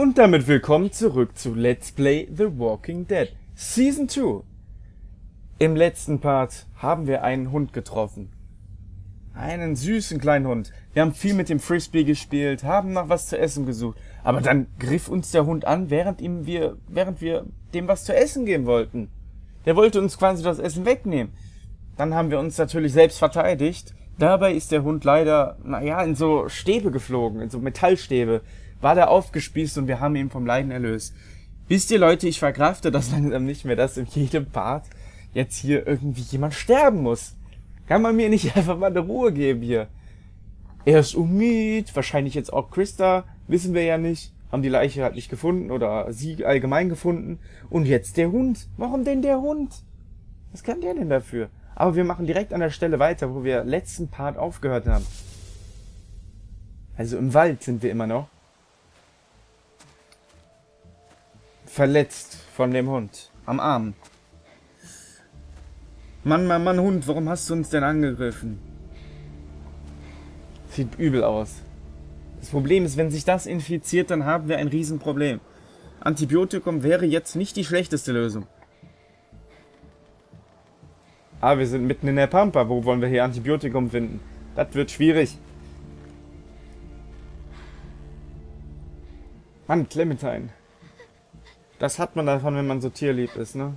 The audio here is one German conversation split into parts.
Und damit willkommen zurück zu Let's Play The Walking Dead Season 2. Im letzten Part haben wir einen Hund getroffen. Einen süßen kleinen Hund. Wir haben viel mit dem Frisbee gespielt, haben nach was zu essen gesucht. Aber dann griff uns der Hund an, während wir dem was zu essen geben wollten. Der wollte uns quasi das Essen wegnehmen. Dann haben wir uns natürlich selbst verteidigt. Dabei ist der Hund leider, in so Stäbe geflogen, in so Metallstäbe. War der aufgespießt und wir haben ihn vom Leiden erlöst. Wisst ihr Leute, ich verkrafte das langsam nicht mehr, dass in jedem Part jetzt hier irgendwie jemand sterben muss. Kann man mir nicht einfach mal eine Ruhe geben hier? Erst Umid, wahrscheinlich jetzt auch Christa, wissen wir ja nicht. Haben die Leiche halt nicht gefunden oder sie allgemein gefunden. Und jetzt der Hund. Warum denn der Hund? Was kann der denn dafür? Aber wir machen direkt an der Stelle weiter, wo wir letzten Part aufgehört haben. Also im Wald sind wir immer noch. Verletzt von dem Hund. Am Arm. Mann, Hund, warum hast du uns denn angegriffen? Sieht übel aus. Das Problem ist, wenn sich das infiziert, dann haben wir ein Riesenproblem. Antibiotikum wäre jetzt nicht die schlechteste Lösung. Aber wir sind mitten in der Pampa. Wo wollen wir hier Antibiotikum finden? Das wird schwierig. Mann, Clementine. Das hat man davon, wenn man so tierlieb ist, ne?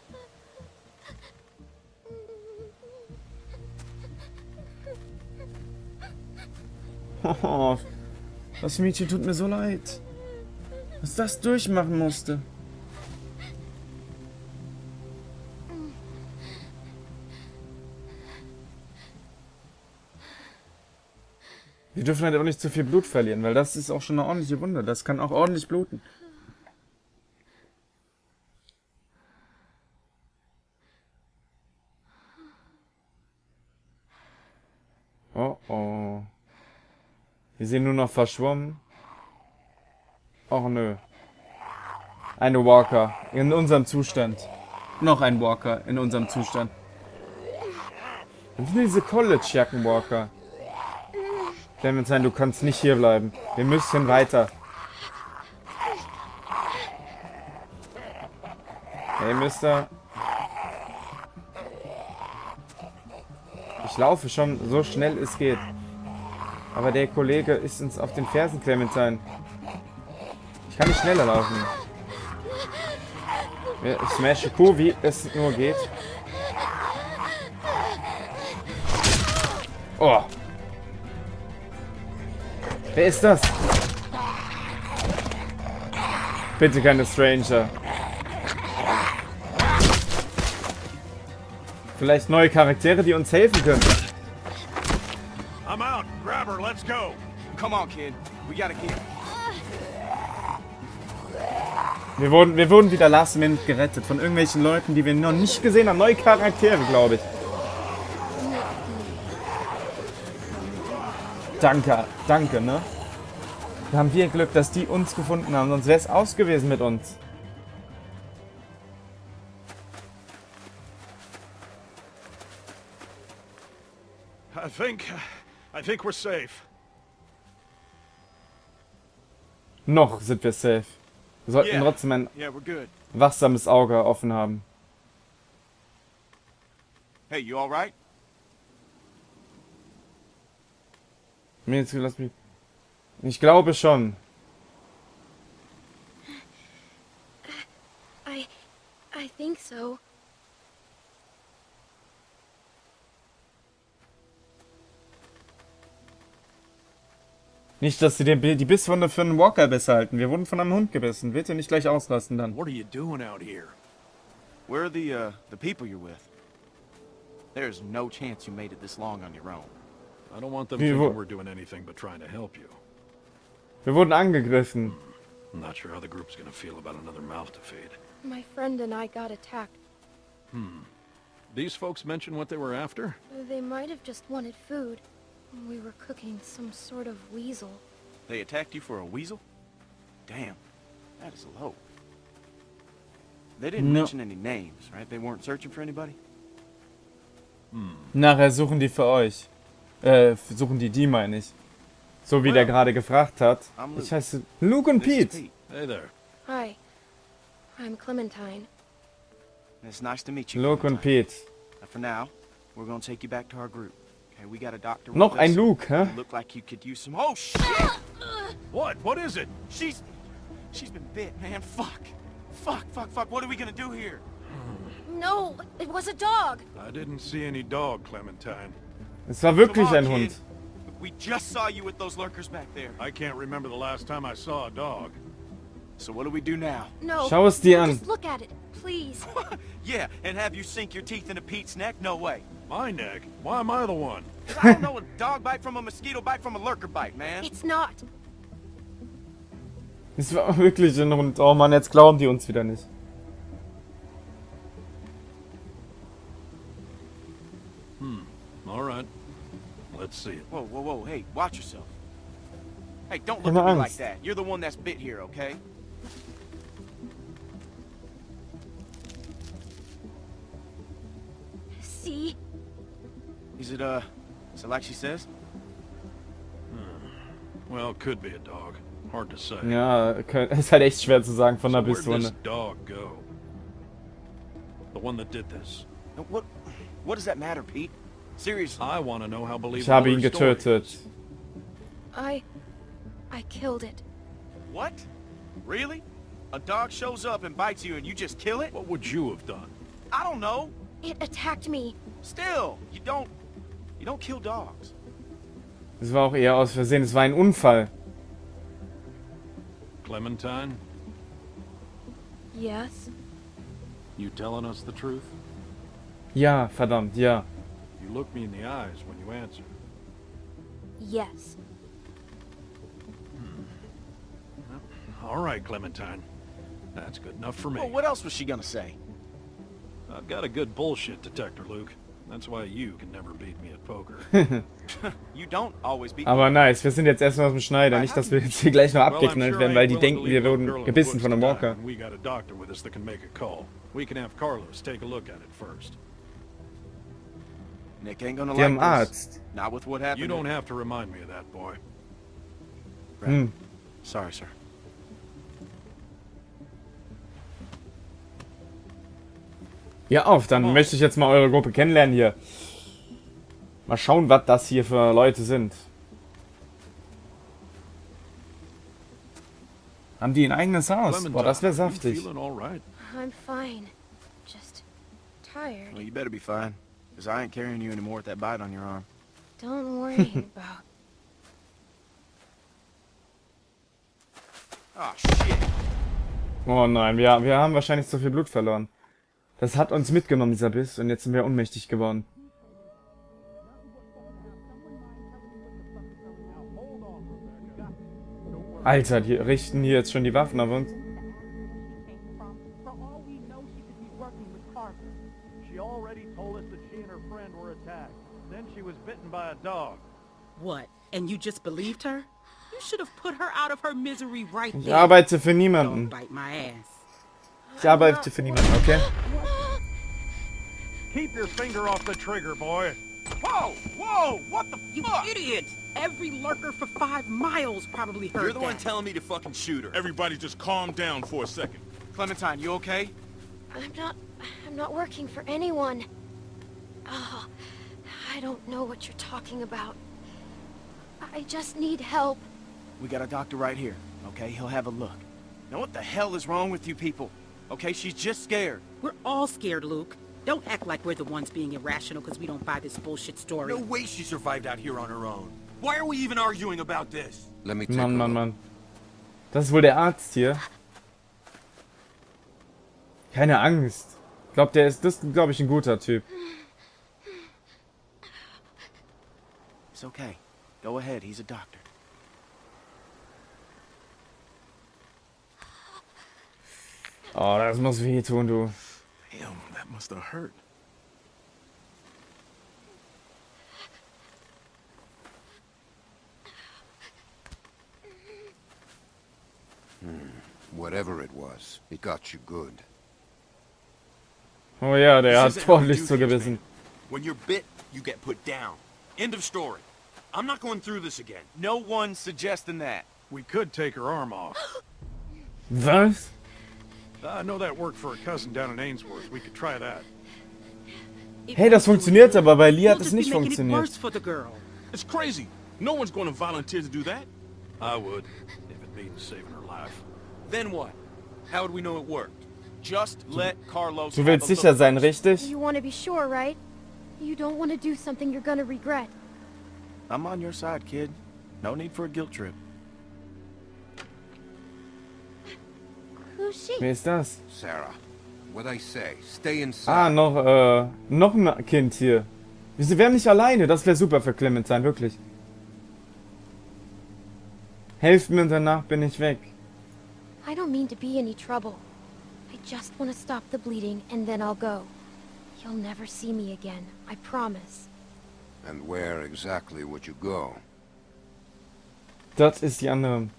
Oh, das Mädchen tut mir so leid. Was das durchmachen musste. Wir dürfen halt auch nicht zu viel Blut verlieren, weil das ist auch schon eine ordentliche Wunde. Das kann auch ordentlich bluten. Oh oh. Wir sind nur noch verschwommen. Och nö. Eine Walker in unserem Zustand. Noch ein Walker in unserem Zustand. Was sind diese College-Jacken-Walker? Clementine, du kannst nicht hier bleiben. Wir müssen weiter. Hey, Mister. Ich laufe schon so schnell es geht. Aber der Kollege ist uns auf den Fersen, Clementine. Ich kann nicht schneller laufen. Ich smashe Kuh, wie es nur geht. Oh. Wer ist das? Bitte keine Stranger. Vielleicht neue Charaktere, die uns helfen können. I'm out. Grab her. Let's go. Come on, kid. We gotta get. Wir wurden wieder last minute gerettet von irgendwelchen Leuten, die wir noch nicht gesehen haben. Neue Charaktere, glaube ich. Danke, ne? Da haben wir Glück, dass die uns gefunden haben, sonst wäre es aus gewesen mit uns. I think we're safe. Noch sind wir safe. Wir sollten trotzdem ein we're good. wachsames Auge offen haben. Hey, you all right? Lass mich. Ich glaube schon. I think so. Nicht, dass sie die Bisswunde für einen Walker besser halten. Wir wurden von einem Hund gebissen. Bitte nicht gleich ausrasten dann. What are you doing out here? Where are the people you're with? There's no chance you made it this long on your own. I don't want them thinking we're doing anything but trying to help you. Wir wurden angegriffen. I'm not sure how the group's gonna feel about another mouth to feed. My friend and I got attacked. These folks mention what they were after? They might have just wanted food. We were cooking some sort of weasel. They attacked you for a weasel? Damn, that is low. They didn't mention any names, right? They weren't searching for anybody? Nachher suchen die für euch. Suchen die meine ich. So wie der gerade gefragt hat. Ich heiße Luke und Pete. Hey there. Hi. I'm Clementine. It's nice to meet you. Luke und Clementine. Pete. For now, we're gonna take you back to our group. Okay, we got a doctor. Noch with ein us. Luke, hä? You look like you could use some. Oh shit! What? What is it? She's been bit, man. Fuck. What are we gonna do here? No, it was a dog. I didn't see any dog, Clementine. Es war wirklich Come on, ein Hund. kid. We just saw you with those lurkers back there. I can't remember the last time I saw a dog. So what do we do now? No. Schau es dir an. Just look at it, please. Yeah, and have you sink your teeth into Pete's neck? No way. My neck? Why am I the one? 'Cause I don't know a dog bite from a mosquito bite from a lurker bite, man. It's not. Es war wirklich ein Hund. Oh Mann, jetzt glauben die uns wieder nicht. All right. Let's see it. Whoa, hey, watch yourself. Hey, don't Keine look at me like Angst. that. You're the one that's bit here, okay? See? Is it like she says? Well, could be a dog. Hard to say. Ja, ist halt echt schwer zu sagen von So einer where'd this Bisswunde. dog go? The one that did this. What does that matter, Pete? Seriously. I want to know how Ich believable habe ihn her story getötet. is. I killed it. What? Really? A dog shows up and bites you and you just kill it? What would you have done? I don't know. It attacked me. Still, you don't kill dogs. Es war auch eher aus Versehen. Es war ein Unfall. Clementine, Yes? you telling us the truth? Ja, verdammt, ja. You look me in the eyes when you answer. Yes. All right, Clementine. That's good enough for me. Well, what else was she gonna say? I've got a good bullshit detector, Luke. That's why you can never beat me at poker. You don't always beat Aber nice, wir sind jetzt erstmal aus dem Schneider. Nicht, dass wir jetzt hier gleich noch abgeknallt werden, weil die denken, wir würden gebissen von einem Walker. We got a doctor with us that can make a call. We can have Carlos take a look at it first. Nick ain't gonna Die haben like this. Arzt. Not with what happened. You don't have to remind me of that, boy. Hm. Sorry, sir. Ja, auf, dann möchte ich jetzt mal eure Gruppe kennenlernen hier. Mal schauen, was das hier für Leute sind. Haben die ein eigenes Haus? Boah, das wäre you saftig. feeling all right? I'm fine. Just tired. Well, you better be fine. Because I ain't carrying you anymore with that bite on your arm. Don't worry about. Oh, shit. Oh nein, wir haben wahrscheinlich zu viel Blut verloren. Das hat uns mitgenommen, dieser Biss, und jetzt sind wir ohnmächtig geworden. Alter, die richten hier jetzt schon die Waffen auf uns. She already told us that she and her friend were attacked. Then she was bitten by a dog. What? And you just believed her? You should have put her out of her misery right Ich there. arbeite für Don't niemanden. bite my ass. Ich arbeite für niemanden, okay? Keep your finger off the trigger, boy. Whoa! What the You fuck? idiot! Every lurker for 5 miles probably heard You're the one that. telling me to fucking shoot her. Everybody just calm down for a second. Clementine, you okay? I'm not working for anyone. Oh, I don't know what you're talking about. I just need help. We got a doctor right here, okay? He'll have a look. Now what the hell is wrong with you people? Okay, she's just scared. We're all scared, Luke. Don't act like we're the ones being irrational because we don't buy this bullshit story. No way she survived out here on her own. Why are we even arguing about this? Let me take Mann. Das ist wohl der Arzt hier. Keine Angst. Ich glaube, das ist, glaube ich, ein guter Typ. It's okay. Go ahead, he's a doctor. Oh, das muss wehtun, du. Damn, that must have hurt. Whatever it was, it got you good. Oh ja, der This hat isn't how we ordentlich do zugebissen. things, man. When you're bit, you get put down. End of story. I'm not going through this again. No one's suggesting that. We could take her arm off. Was? I know that worked for a cousin down in Ainsworth. We could try that. Hey, das funktioniert, aber bei Lee hat es nicht funktioniert. It's crazy. No one's going to volunteer to do that. I would, if it means saving her life. Then what? How would we know it worked? Just let Carlos. Du willst sicher sein, richtig? You want to be sure, right? You don't want to do something you're gonna regret. I'm on your side, kid. No need for a guilt trip. Who's she? Wer ist das? Sarah, what I say, stay inside. Ah, noch ein Kind hier. Wir wären nicht alleine, das wäre super für Clementine, wirklich. Helft mir und danach bin ich weg. I don't mean to be any trouble. I just want to stop the bleeding and then I'll go. You'll never see me again, I promise. And where exactly would you go? Das ist die andere.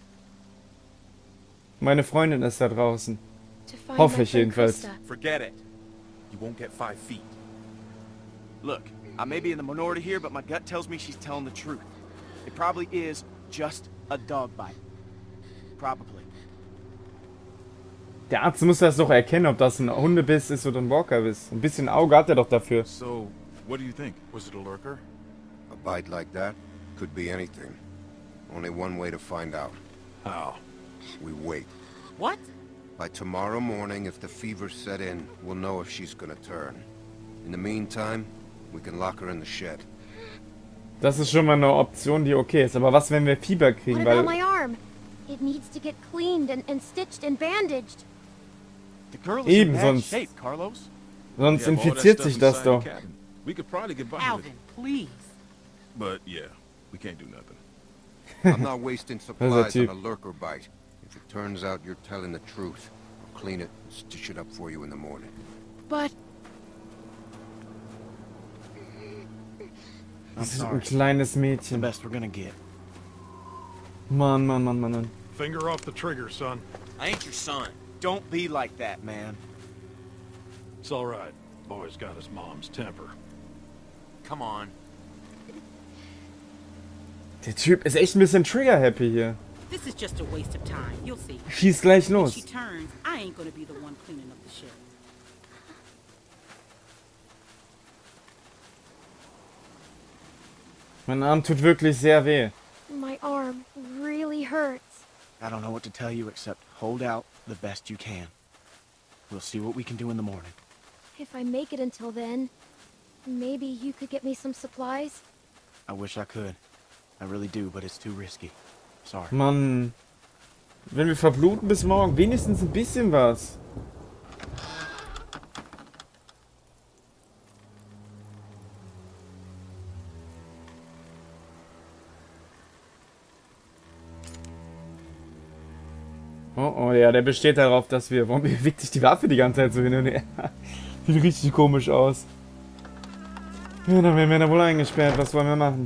Meine Freundin ist da draußen. To find Hoffe my ich friend jedenfalls. Krista. Forget it. You won't get 5 feet. Look, I may be in the minority here, but my gut tells me she's telling the truth. It probably is just a dog bite. Probably. Der Arzt muss das doch erkennen, ob das ein Hundebiss ist oder ein Walkerbiss. Ein bisschen Auge hat er doch dafür. So, what do you think? Was it a lurker? A bite like that could be anything. Only one way to find out. How? We wait. What? By tomorrow morning, if the fever set in, we'll know if she's gonna turn. In the meantime, we can lock her in the shed. Das ist schon mal eine Option, die okay ist. Aber was, wenn wir Fieber What kriegen? about Weil my arm? It needs to get cleaned and stitched and bandaged. The girl is Eben, in bad sonst- shape, Carlos. sonst We have all that infiziert stuff sich das inside doch. the cabin. We could probably get by with Alvin, it. please. But yeah, we can't do nothing. I'm not wasting supplies Typ. on a lurker bite. If it turns out you're telling the truth, I'll clean it and stitch it up for you in the morning. But I'm Das ist sorry. ein kleines The Mädchen. best we're gonna get. Mann, Mann, Mann, Mann, Mann. Finger off the trigger, son. I ain't your son. Don't be like that, man. It's all right. Boy's got his mom's temper. Come on. Der Typ ist echt ein bisschen trigger-happy hier. this is just a waste of time. You'll see. Schieß gleich When los. she turns, I ain't gonna be the one cleaning up the shit. Mein Arm tut wirklich sehr weh. My arm really hurts. I don't know what to tell you except hold out the best you can. We'll see what we can do in the morning. If I make it until then, maybe you could get me some supplies? I wish I could. I really do, but it's too risky. Sorry. Mann. Wenn wir verbluten bis morgen, wenigstens ein bisschen was. Oh, oh, ja, der besteht darauf, dass wir... Warum bewegt sich die Waffe die ganze Zeit so hin und her? Sieht richtig komisch aus. Ja, dann werden wir da wohl eingesperrt. Was wollen wir machen?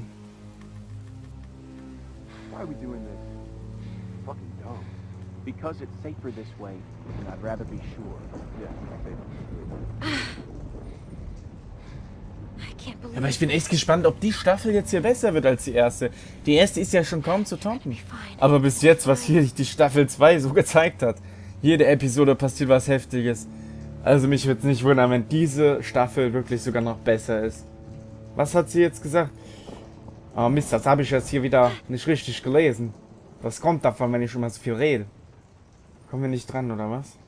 Why are we doing this? Fucking dumb. Because it's safer this way, and I'd rather be sure. Yeah, I can't believe Aber ich bin echt gespannt, ob die Staffel jetzt hier besser wird als die erste. Die erste ist ja schon kaum zu toppen. Aber bis jetzt, was hier die Staffel 2 so gezeigt hat, jede Episode passiert was Heftiges. Also mich würde es nicht wundern, wenn diese Staffel wirklich sogar noch besser ist. Was hat sie jetzt gesagt? Oh Mist, das habe ich jetzt hier wieder nicht richtig gelesen. Was kommt davon, wenn ich schon mal so viel rede? Kommen wir nicht dran, oder was?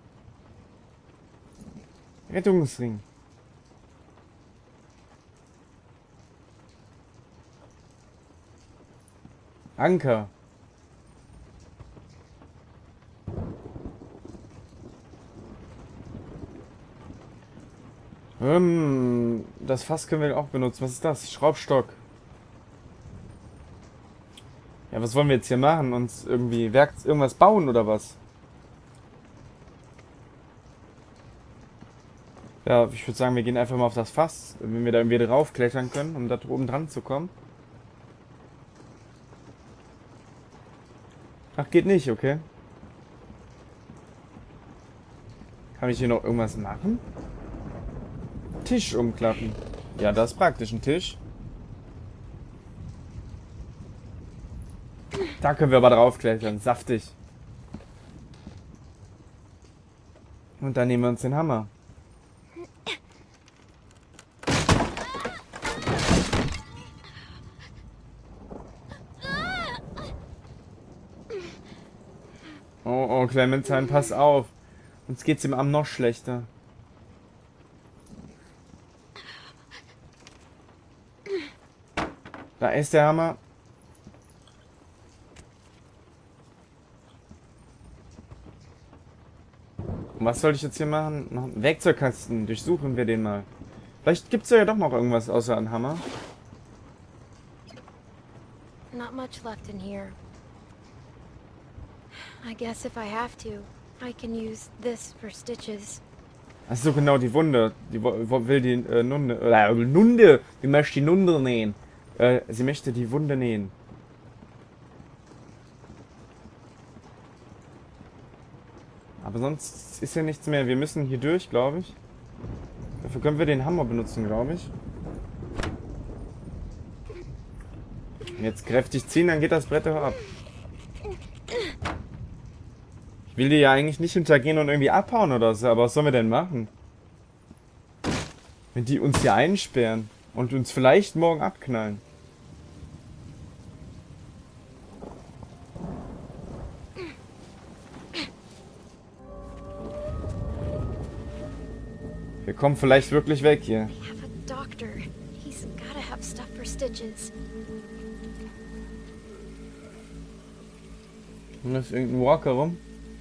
Rettungsring. Anker. Das Fass können wir auch benutzen. Was ist das? Schraubstock. Ja, was wollen wir jetzt hier machen? Uns irgendwie irgendwas bauen oder was? Ja, ich würde sagen, wir gehen einfach mal auf das Fass, wenn wir da irgendwie drauf klettern können, um da oben dran zu kommen. Ach, geht nicht, okay. Kann ich hier noch irgendwas machen? Tisch umklappen. Ja, das ist praktisch, ein Tisch. Da können wir aber draufklettern, saftig. Und dann nehmen wir uns den Hammer. Oh, oh, Clementine, pass auf. Uns geht's im Arm noch schlechter. Da ist der Hammer. Und was soll ich jetzt hier machen? Noch einen Werkzeugkasten. Durchsuchen wir den mal. Vielleicht gibt's ja doch noch irgendwas außer einem Hammer. Not much left in here. I guess if I have to, I can use this for stitches. Ach so, genau, die Wunde. Die will die Nunde. Nunde! Die möchte die Nunde nähen. Sie möchte die Wunde nähen. Aber sonst ist ja nichts mehr. Wir müssen hier durch, glaube ich. Dafür können wir den Hammer benutzen, glaube ich. Und jetzt kräftig ziehen, dann geht das Brett auch ab. Ich will die ja eigentlich nicht hintergehen und irgendwie abhauen oder so, aber was sollen wir denn machen? Wenn die uns hier einsperren und uns vielleicht morgen abknallen. Wir kommen vielleicht wirklich weg hier. I have a doctor. He's gotta have stuff for stitches. Und da ist irgendein Walker rum.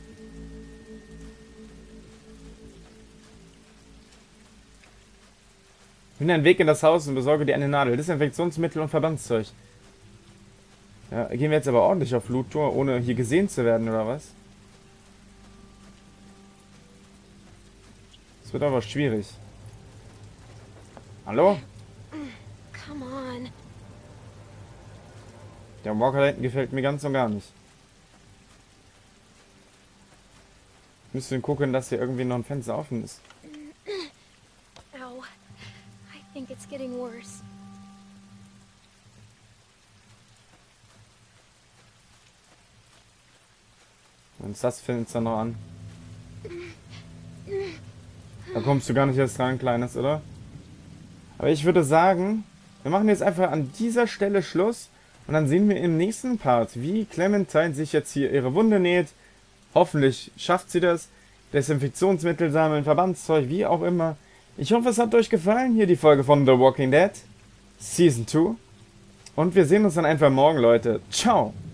Finde einen Weg in das Haus und besorge dir eine Nadel, Desinfektionsmittel und Verbandszeug. Ja, gehen wir jetzt aber ordentlich auf Loot-Tour, ohne hier gesehen zu werden, oder was? Das wird aber schwierig. Hallo? Come on. Der Walker da hinten gefällt mir ganz und gar nicht. Müssen gucken, dass hier irgendwie noch ein Fenster offen ist. Ow. I think it's getting worse. Uns das Fenster noch an. Da kommst du gar nicht erst rein, Kleines, oder? Aber ich würde sagen, wir machen jetzt einfach an dieser Stelle Schluss. Und dann sehen wir im nächsten Part, wie Clementine sich jetzt hier ihre Wunde näht. Hoffentlich schafft sie das. Desinfektionsmittel sammeln, Verbandszeug, wie auch immer. Ich hoffe, es hat euch gefallen. Hier die Folge von The Walking Dead. Season 2. Und wir sehen uns dann einfach morgen, Leute. Ciao.